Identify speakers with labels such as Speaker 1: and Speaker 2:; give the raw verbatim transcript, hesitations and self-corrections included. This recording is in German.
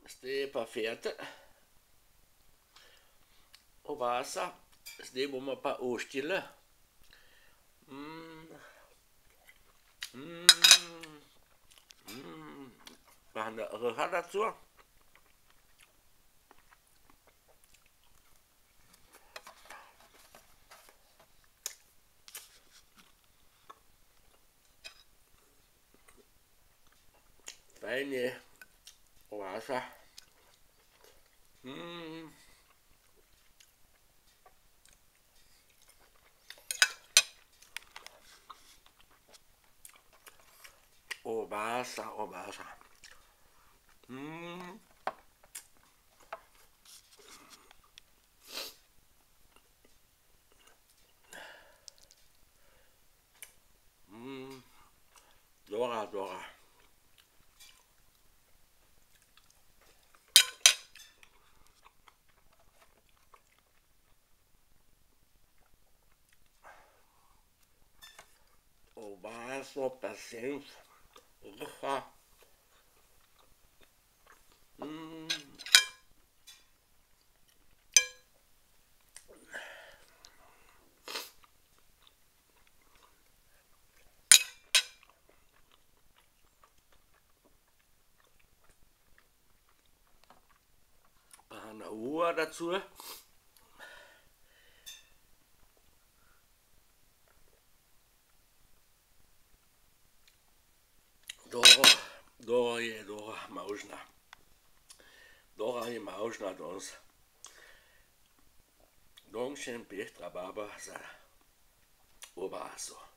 Speaker 1: zdaj je pa fete. Ovasa, zdaj bomo pa oštile. Mm. Mm. Mm. Machen wir Röhre dazu. Fajnie ovasa. Mm. Ovasa, ovasa. Mm. Mm. Dobra, dobra. Ovaso, paciência. Röhre. Mm. Eine Uhr dazu. Dobro, dobro je, dobro možna. Dobro je možna danes. Danes še en peh rababa za ovaso.